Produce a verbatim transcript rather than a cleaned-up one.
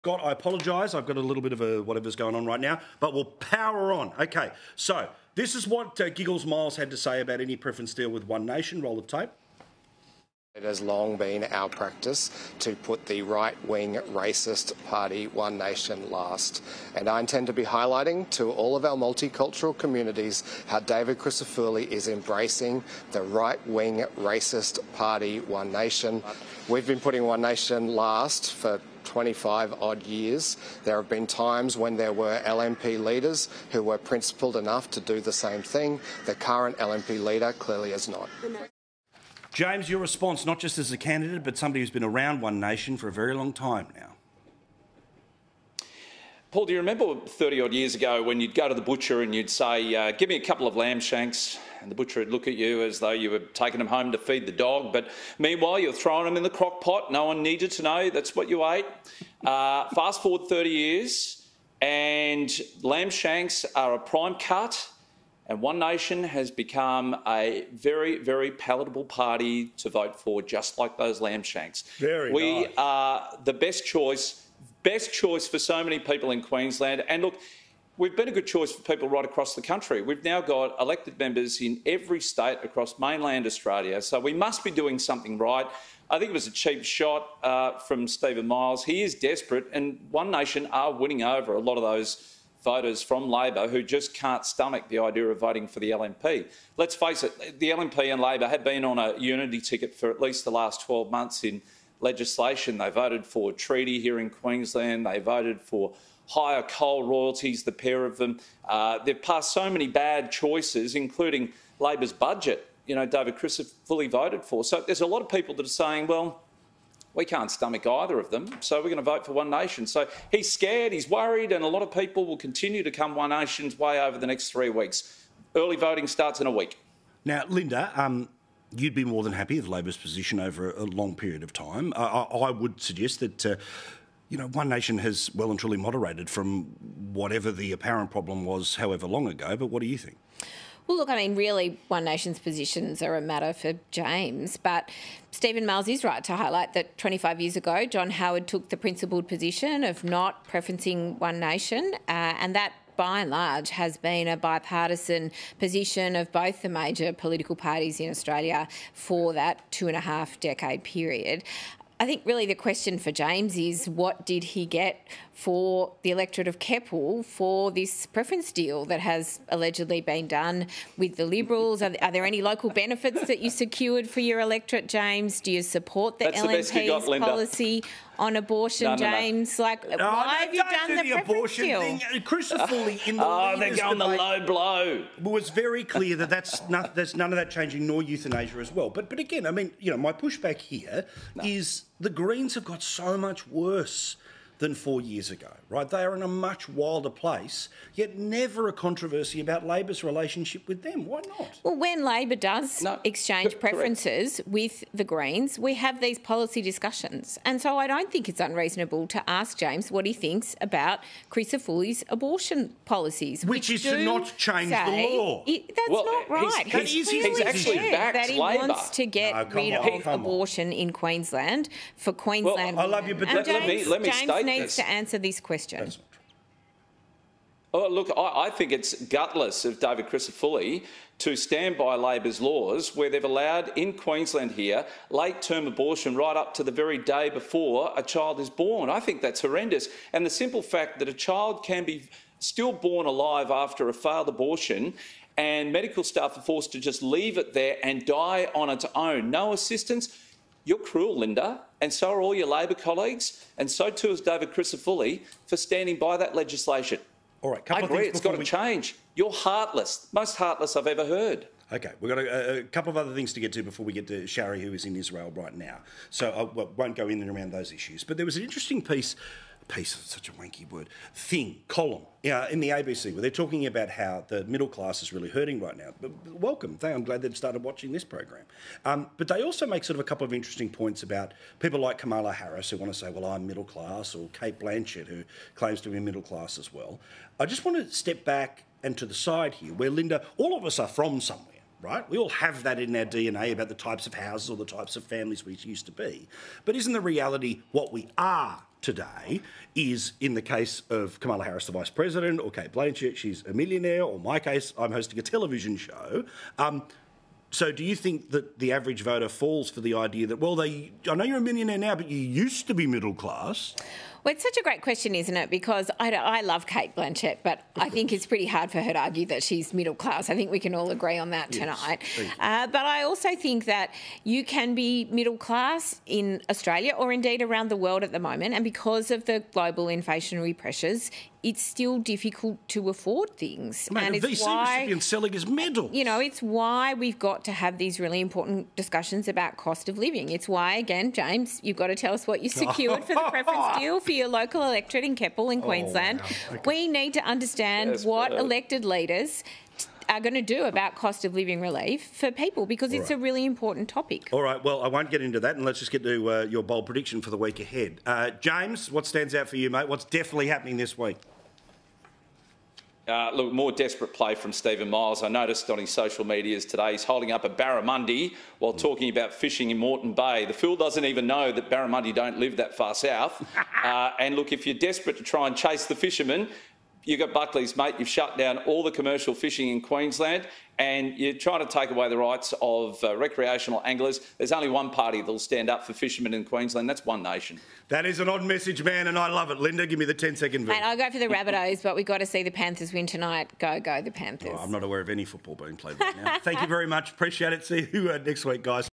God, I apologise. I've got a little bit of a whatever's going on right now, but we'll power on. Okay, so this is what uh, Giggles Miles had to say about any preference deal with One Nation. Roll of tape. It has long been our practice to put the right-wing racist party One Nation last. And I intend to be highlighting to all of our multicultural communities how David Crisafulli is embracing the right-wing racist party One Nation. We've been putting One Nation last for twenty-five odd years. There have been times when there were L N P leaders who were principled enough to do the same thing. The current L N P leader clearly is not. James, your response, not just as a candidate, but somebody who's been around One Nation for a very long time now. Paul, do you remember thirty odd years ago when you'd go to the butcher and you'd say, uh, give me a couple of lamb shanks, and the butcher would look at you as though you were taking them home to feed the dog, but meanwhile you're throwing them in the crock pot. No one needed to know that's what you ate. Uh, fast forward thirty years and lamb shanks are a prime cut, and One Nation has become a very, very palatable party to vote for, just like those lamb shanks. Very we nice. are the best choice, best choice for so many people in Queensland. And look, we've been a good choice for people right across the country. We've now got elected members in every state across mainland Australia, so we must be doing something right. I think it was a cheap shot uh, from Steven Miles. He is desperate, and One Nation are winning over a lot of those voters from Labor who just can't stomach the idea of voting for the L N P. Let's face it, the L N P and Labor have been on a unity ticket for at least the last twelve months in legislation. They voted for a treaty here in Queensland. They voted for higher coal royalties, the pair of them. Uh, they've passed so many bad choices, including Labor's budget, you know, David Crisafulli voted for. So there's a lot of people that are saying, well, we can't stomach either of them, so we're going to vote for One Nation. So he's scared, he's worried, and a lot of people will continue to come One Nation's way over the next three weeks. Early voting starts in a week. Now, Linda, um, you'd be more than happy with Labor's position over a long period of time. I, I, I would suggest that, uh, you know, One Nation has well and truly moderated from whatever the apparent problem was however long ago, but what do you think? Well, look, I mean, really, One Nation's positions are a matter for James, but Steven Miles is right to highlight that twenty-five years ago, John Howard took the principled position of not preferencing One Nation, uh, and that by and large has been a bipartisan position of both the major political parties in Australia for that two and a half decade period. I think really the question for James is what did he get for the electorate of Keppel for this preference deal that has allegedly been done with the Liberals? Are, are there any local benefits that you secured for your electorate, James? Do you support the That's L N P's the best you got, policy on abortion, no, no, James? No. Like, No, why no, have you don't done do the, the preference abortion deal? thing. Crisafulli in the Oh, they're leaders going the debate low blow. was very clear that that's not, there's none of that changing, nor euthanasia as well. But but again, I mean, you know, my pushback here no. is the Greens have got so much worse than four years ago, right? They are in a much wilder place, yet never a controversy about Labor's relationship with them. Why not? Well, when Labor does no, exchange c- preferences with the Greens, we have these policy discussions. And so I don't think it's unreasonable to ask James what he thinks about Crisafulli's abortion policies. Which, which is to not change the law. It, that's well, not right. He's, He's, he's, really he's actually said backed that he Labor. wants to get No, rid on, of abortion on. in Queensland for Queensland well, I love you, but and let, James, let me, let me James state needs this. to answer this question. That's not true. Oh, look, I, I think it's gutless of David Crisafulli to stand by Labor's laws where they've allowed in Queensland here late-term abortion right up to the very day before a child is born. I think that's horrendous. And the simple fact that a child can be still born alive after a failed abortion and medical staff are forced to just leave it there and die on its own, no assistance, you're cruel, Linda, and so are all your Labor colleagues, and so too is David Crisafulli for standing by that legislation. All right, I agree, it's got to we... change. You're heartless, most heartless I've ever heard. Okay, we've got a, a couple of other things to get to before we get to Shari, who is in Israel right now. So I won't go in and around those issues. But there was an interesting piece, piece, such a wanky word, thing, column, uh, in the A B C, where they're talking about how the middle class is really hurting right now. But welcome. I'm glad they've started watching this program. Um, but they also make sort of a couple of interesting points about people like Kamala Harris, who want to say, well, I'm middle class, or Kate Blanchett, who claims to be middle class as well. I just want to step back and to the side here, where, Linda, all of us are from somewhere. right? We all have that in our D N A about the types of houses or the types of families we used to be. But isn't the reality what we are today is, in the case of Kamala Harris, the Vice President, or Kate Blanchett, she's a millionaire, or in my case, I'm hosting a television show. Um, so do you think that the average voter falls for the idea that, well, they, I know you're a millionaire now, but you used to be middle class? Well, it's such a great question, isn't it? Because I, I love Kate Blanchett, but I think it's pretty hard for her to argue that she's middle class. I think we can all agree on that tonight. Yes, uh, but I also think that you can be middle class in Australia or indeed around the world at the moment, and because of the global inflationary pressures, it's still difficult to afford things. Mate, and a it's V C why, recipient selling his medals. You know, it's why we've got to have these really important discussions about cost of living. It's why, again, James, you've got to tell us what you secured for the preference deal for your local electorate in Keppel in Queensland. Oh, wow. Okay. We need to understand Yes, what but, uh, elected leaders are going to do about cost of living relief for people, because it's right. a really important topic. All right, well, I won't get into that, and let's just get to uh, your bold prediction for the week ahead. Uh, James, what stands out for you, mate? What's definitely happening this week? Uh, look, more desperate play from Steven Miles. I noticed on his social medias today he's holding up a barramundi while talking about fishing in Moreton Bay. The fool doesn't even know that barramundi don't live that far south. uh, and look, if you're desperate to try and chase the fishermen, you've got Buckley's, mate. You've shut down all the commercial fishing in Queensland, and you're trying to take away the rights of uh, recreational anglers. There's only one party that'll stand up for fishermen in Queensland. That's One Nation. That is an odd message, man, and I love it. Linda, give me the ten-second Mate, video. I'll go for the Rabbitohs, but we've got to see the Panthers win tonight. Go, go, the Panthers. Oh, I'm not aware of any football being played right now. Thank you very much. Appreciate it. See you uh, next week, guys.